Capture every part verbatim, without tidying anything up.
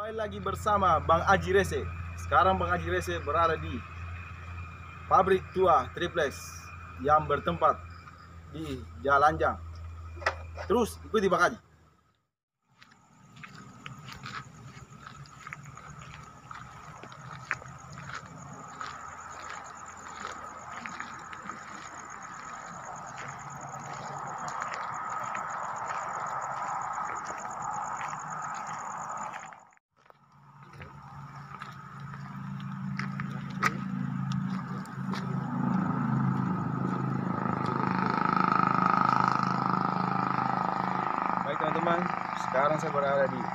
Kembali lagi bersama Bang Aji Rese. Sekarang Bang Aji Rese berada di pabrik tua triplex yang bertempat di Jalanjang. Terus ikuti Bang Aji. Baik teman-teman, sekarang saya berada di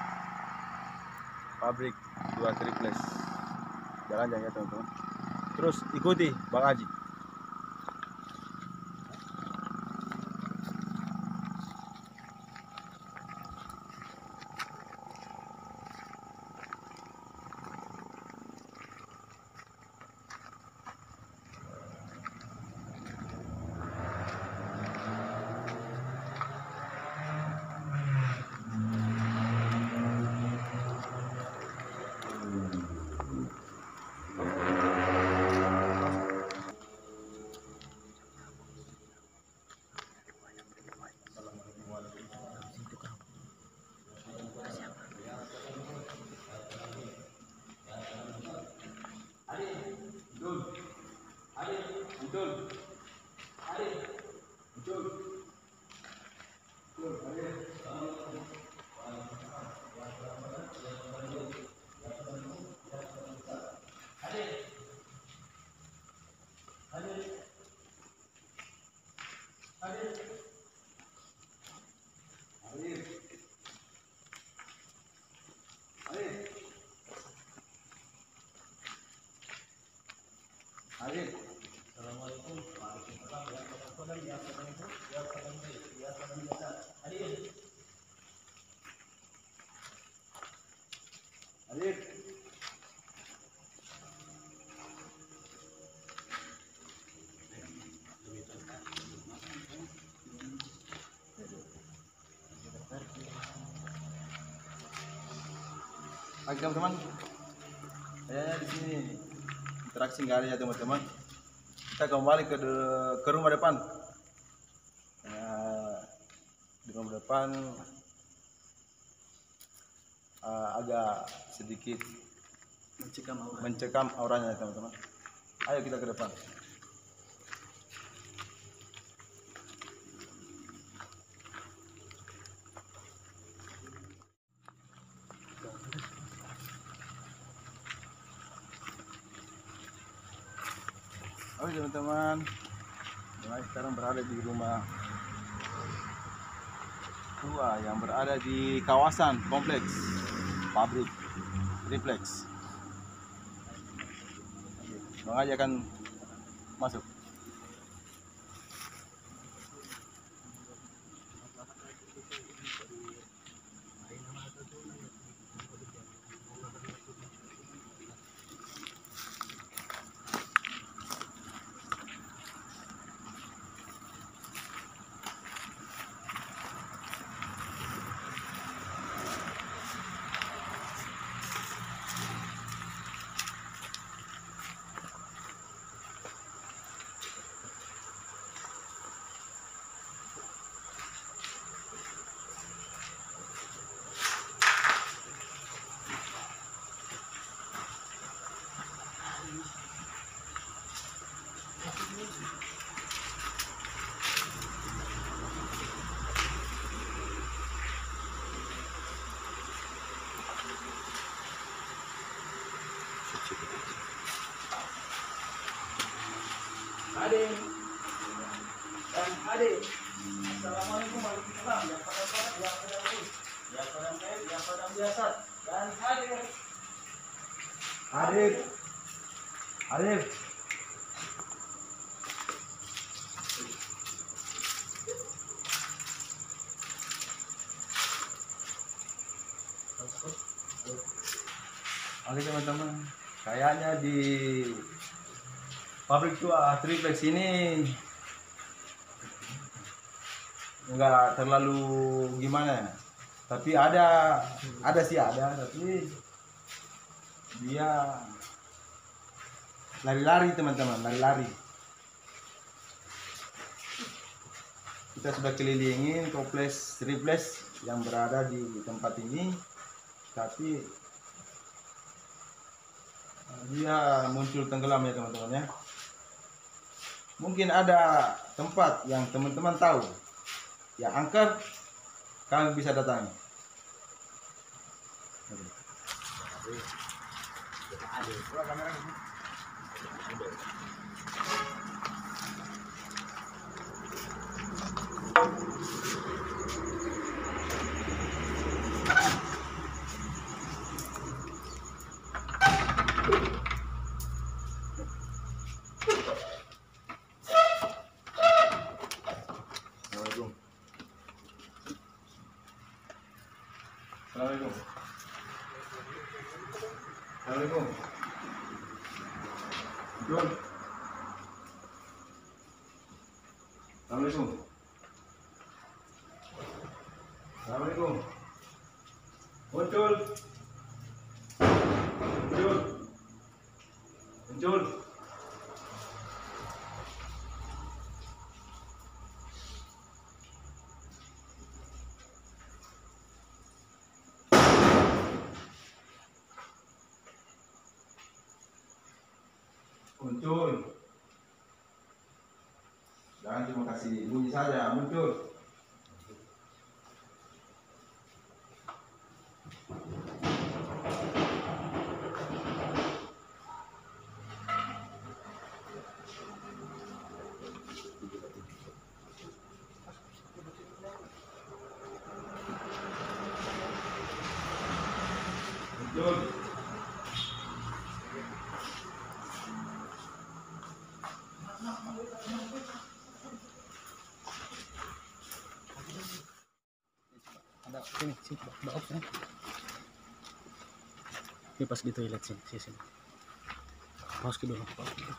pabrik dua triplex Jalanjang ya teman-teman. Terus ikuti Bang Aji. Hadir. Assalamualaikum warahmatullahi wabarakatuh. Ya Assalamualaikum. Ya Assalamualaikum. Ya Assalamualaikum. Hadir. Hadir. Baik teman-teman, saya di sini interaksi nggak ada ya teman-teman. Kita kembali ke de, ke rumah depan. Ya, di rumah depan uh, agak sedikit mencekam aura. mencekam auranya teman-teman. Ayo kita ke depan. Oke teman-teman, mulai sekarang berada di rumah tua yang berada di kawasan kompleks pabrik triplex. Bang Aji akan masuk. Ade dan Ade, Assalamualaikum warahmatullahi wabarakatuh. Yang pada pada yang pada yang yang pada biasa dan Ade, Ade, Ade. Oke teman-teman, kayaknya di pabrik tua triplex ini nggak terlalu gimana ya, Tapi ada ada sih ada, tapi dia lari-lari teman-teman, lari-lari. Kita sudah kelilingin toples triples yang berada di tempat ini, tapi dia muncul tenggelam ya teman-teman ya. Mungkin ada tempat yang teman-teman tahu yang angker, kalian bisa datangi. Assalamualaikum. Assalamualaikum. John. Assalamualaikum. Assalamualaikum. Muncul. Muncul. Muncul. Muncul. Jangan cuma kasih bunyi saja, muncul. Muncul. Ada sini sini ada off ya. Ini pas di toilet sini sini, sini. Pause dulu, pause dulu.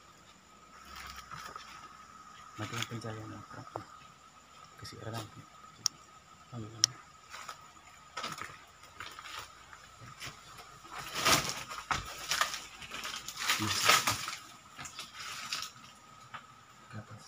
Matikan pencahayaan kasih alarm. Ambil. Ke atas.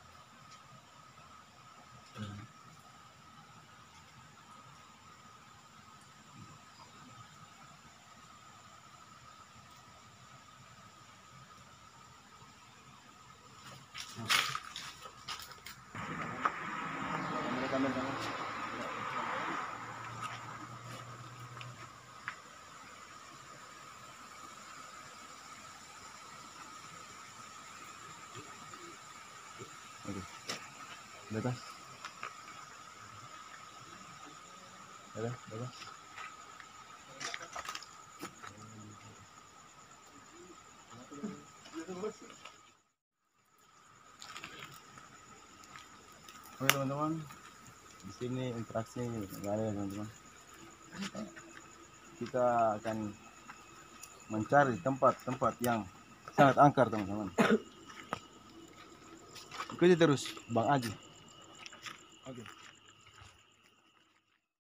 Oke. Bebas. Bebas, bebas. Oke teman-teman, di sini interaksi nggak ada ya teman-teman. Kita akan mencari tempat-tempat yang sangat angker teman-teman. Ikuti terus Bang Aji. Oke.